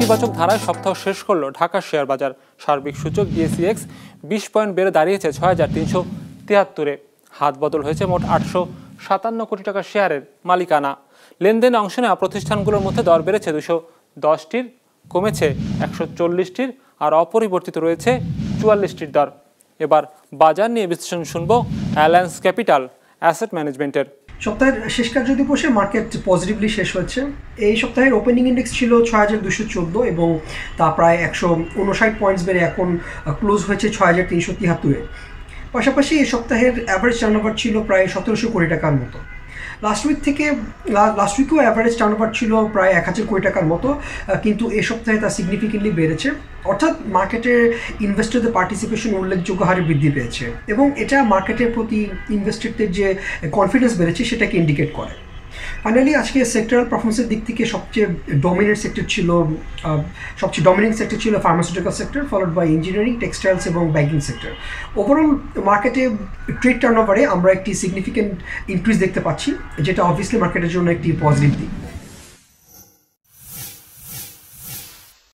ইতিবাচক ধারায় সপ্তাহ শেষ করল ঢাকা শেয়ার বাজার। সার্বিক সূচক ডিএসইএক্স 20 পয়েন্ট বেড়ে দাঁড়িয়েছে ৬,৩৭৩-এ। হাত বদল হয়েছে মোট ৮৫৭ কোটি টাকা শেয়ারের মালিকানা। লেনদেনে অংশ নেওয়া প্রতিষ্ঠানগুলোর মধ্যে দর বেড়েছে ২১০টির, কমেছে ১৪০টির, আর অপরিবর্তিত রয়েছে ৪৪টির দর। এবার বাজার নিয়ে বিশ্লেষণ শুনবো অ্যালায়েন্স ক্যাপিটাল অ্যাসেট ম্যানেজমেন্টের। সপ্তাহের শেষ কার্যদিবসে মার্কেট পজিটিভলি শেষ হয়েছে। এই সপ্তাহের ওপেনিং ইন্ডেক্স ছিল ৬,২১৪ এবং তা প্রায় ১৫৯ পয়েন্টস বেড়ে এখন ক্লোজ হয়েছে ৬,৩৭৩-এ। পাশাপাশি এই সপ্তাহের অ্যাভারেজ টার্নওভার ছিল প্রায় ১৭০০ কোটি টাকার মতো। লাস্ট উইকেও অ্যাভারেজ টার্নওভার ছিল প্রায় ১,০০০ কোটি টাকার মতো, কিন্তু এই সপ্তাহে তা সিগনিফিকেন্টলি বেড়েছে। অর্থাৎ মার্কেটের ইনভেস্টরদের পার্টিসিপেশন উল্লেখযোগ্য হারে বৃদ্ধি পেয়েছে এবং এটা মার্কেটের প্রতি ইনভেস্টরদের যে কনফিডেন্স বেড়েছে সেটাকে ইন্ডিকেট করে। ফাইনালি আজকে সেক্টরাল পারফরমেন্সের দিক থেকে সবচেয়ে ডমিনেন্ট সেক্টর ছিল pharmaceutical sector, followed by engineering, textiles এবং ব্যাংকিং সেক্টর। ওভারঅল মার্কেটে ট্রেড টার্নওভারে আমরা একটি সিগনিফিকেন্ট ইনক্রিজ দেখতে পাচ্ছি, যেটা অবভিয়াসলি মার্কেটের জন্য একটি পজিটিভ দিক।